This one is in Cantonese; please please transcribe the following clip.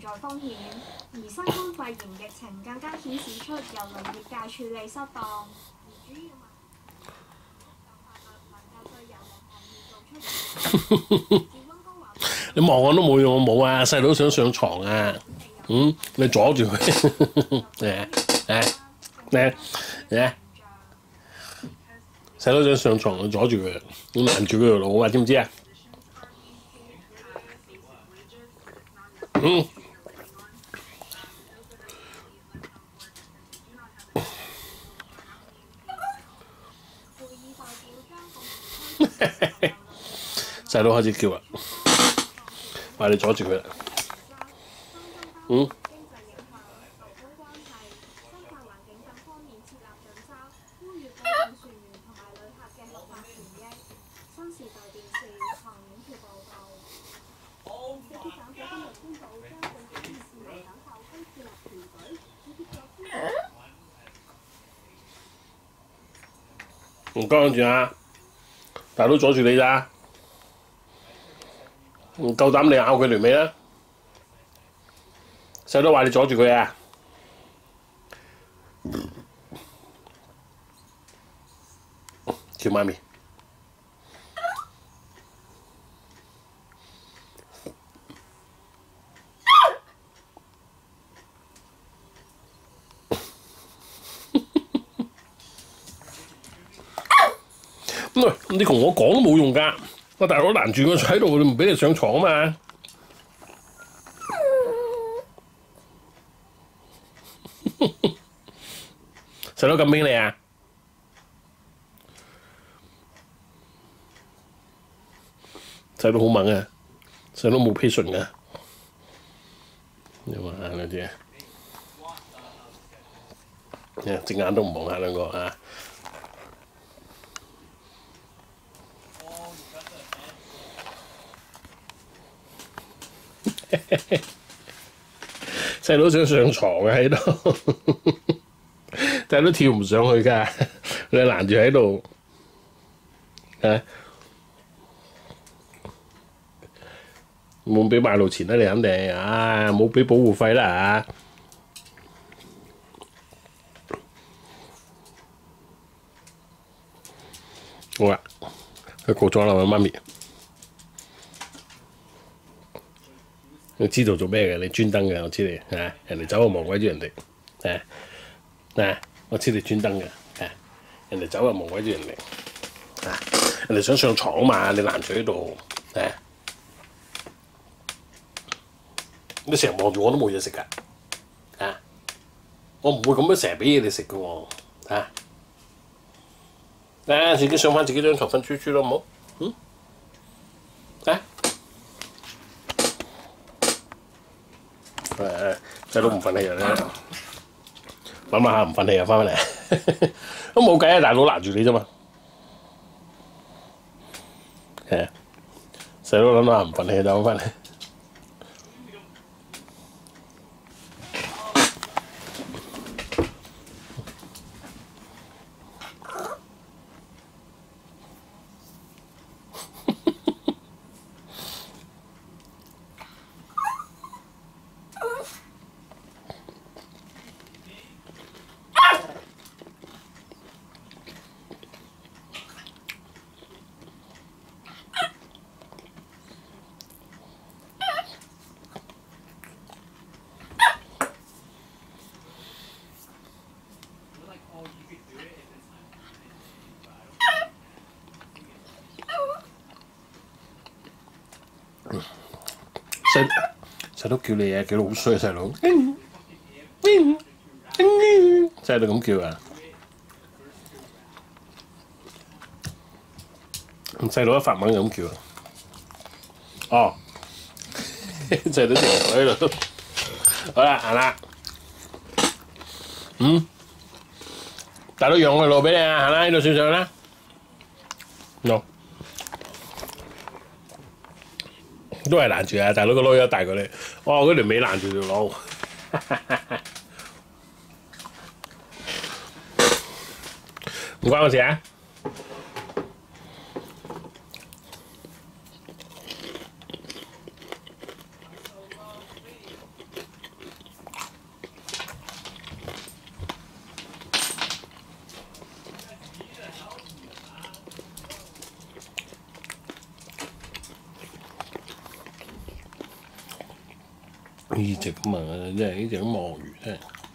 在風險，而新冠肺炎疫情更加顯示出郵輪業界處理失當，而主要問題能夠對郵輪行業做出你望我都冇用，我冇啊！細佬想上床啊，你阻住佢，細佬想上床，你阻住佢，你攔住佢條路啊，知唔知啊？細佬開始叫啦，話你阻住佢啦，唔該住啊！大佬阻住你咋？唔夠膽你咬佢條尾啦！細佬話你阻住佢啊！叫媽咪。喂，你同我講都冇用㗎，我大佬攔住佢喺度，唔俾你上床啊嘛！細佬咁邊你啊？細佬好猛啊！細佬冇 patience 㗎，你話嗰啲啊，隻眼都唔望下兩個啊！細佬想上床嘅喺度，但係都跳唔上去㗎，你攔住喺度啊！冇俾買路錢啦，你肯定啊！冇俾保護費啦啊！好啦，佢過咗啦，我媽咪。你知道做咩嘅？你專登嘅，我知你啊！人哋走啊望鬼住人哋我知你專登嘅人哋走啊望鬼住人哋人哋想上床啊嘛，你攔住喺度你成日望住我都冇嘢食㗎我唔會咁樣成日俾嘢你食嘅喎自己上翻自己張床瞓豬豬咯，好冇？細佬唔瞓氣啊！諗下唔瞓氣啊，翻返嚟都冇計啊！大佬攔住你啫嘛，細佬諗下唔瞓氣就翻嚟。細佬叫你啊，叫到好衰啊！細佬，細佬咁叫啊！細佬一發懵就咁叫啊！哦，細佬成日喺度，好啦，行啦，大佬讓個路俾你啊，行啦，呢度上上啦，no。都係攔住啊！大佬個籮柚大過你，嗰條尾攔住條路，唔關我事啊！ 呢隻咁啊，真係呢隻咁鱷魚真係〜